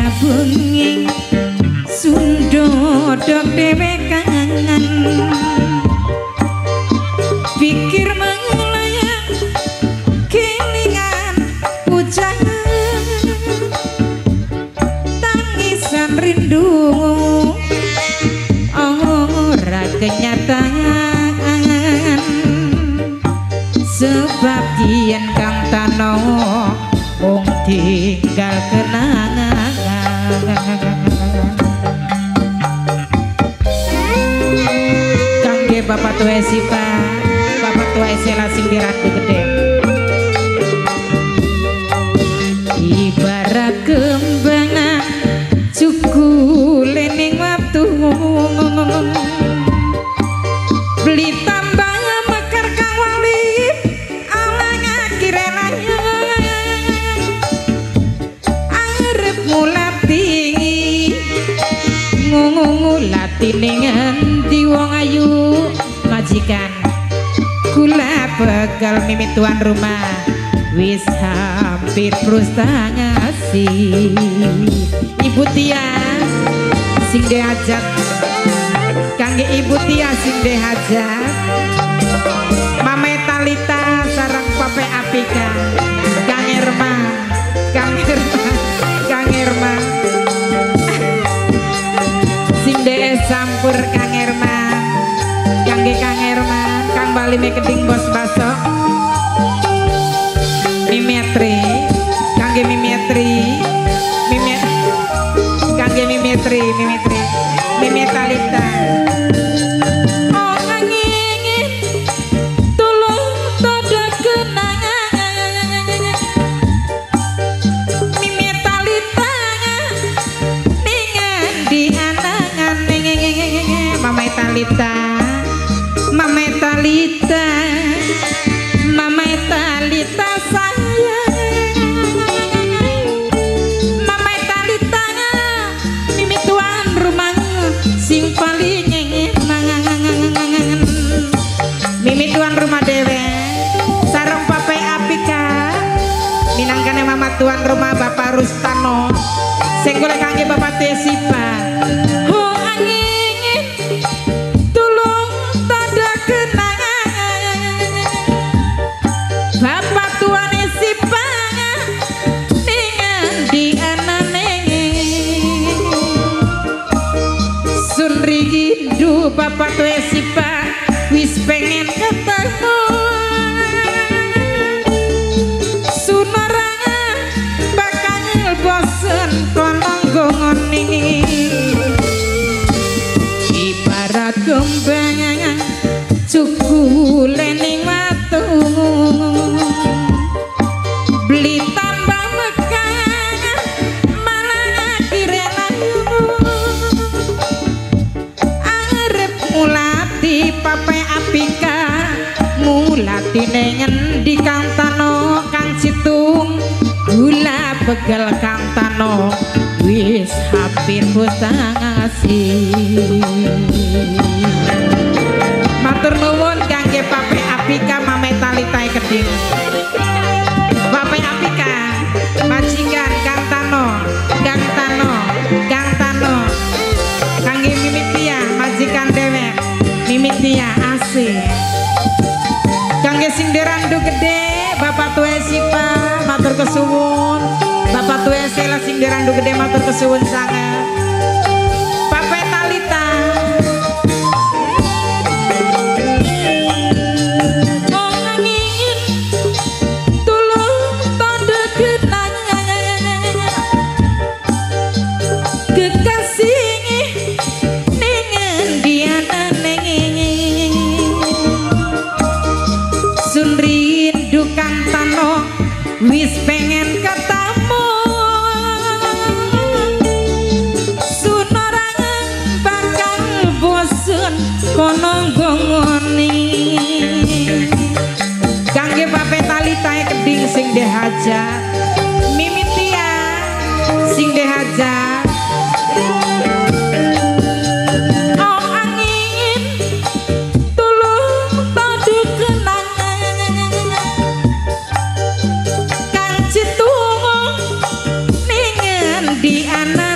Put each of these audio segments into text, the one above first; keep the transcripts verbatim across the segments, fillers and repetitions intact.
bengi sundodok dhewe kangen pikir melayang kelingan pujan tangisan rindu ora kenyataan sebab kian kang tano wong tinggal kenangan kangge bapak tua sipa bapak tua esela sing diratu gede ibarat kembang cukule ning watu beli tambah mekar kang wali alang akhirenanya arep mulati ngulati ning endi wong ayu majikan kula begal mimit tuan rumah wis hampir frustasi ibu Tia sing dihajat kangge ibu Tia sing dihajat Mame Talita sareng Pape Apika Kang Irma Kang Irma Kang Irma sing de sampur Kang Irma kangge Kang Irma Kang Bali me keding bos baso Mimetri kangge Mimetri Mimet kangge Mimetri Mimetri Mimet Talita oh angin tulung toda kenangan Mimet Talita ningen di anangan Mame Talita Mame Talita Mame Talita sayang Mame Talita mimi tuan rumah sing paling nyenengan mimi tuan rumah dewe sareng Pape Apika minangkane mama tuan rumah Bapak Rustano sing golek kangge Bapak Tesipa oh angin tulung tanda kenangan Bapak tuan Sipa dengan di anane sun rindu Bapak tuan Sipa wis pengen ketemu sunarangan bakal bosen konong gongoni ibarat kembang cukule ning watu beli tambah mekar malah akhirnya arep mulati Pape Apika mulati nengen di Kang Tano Kang Citung gula begal Kang Tano wis hampir frustasi matur nuwun kangge Pape Apika Mame Talita keding Pape Apika majikan Kang Tano Kang Tano Kang Tano kangge Mimi Tia majikan dewek Mimi Tia asih kangge sing derandu gede Bapak Tua Sipa matur kesuwun Bapak Tua Sela sing derandu gede matur kesuwun sangat Pape Talita oh angin tulung tanda kenangan kekasih ningen diana nengeng sun rindu Kang Tano wis pengen ketemu sunarangan bakal bosen kono gongoni kangge Pape Talita keding sing dihajat Mimi Tia sing dihajat oh angin tulung tadu kenangan Kang Citung ningen di anak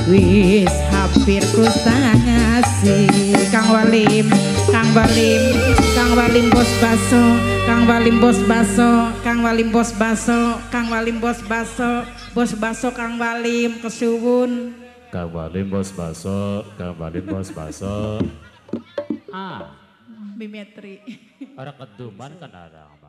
wis hampir kustangasi Kang Walim Kang Walim Kang Walim bos baso Kang Walim bos baso Kang Walim bos baso Kang Walim bos baso bos baso Kang Walim kesuwun Kang Walim bos baso Kang Walim bos baso ah Bimetri orang keduman kan ada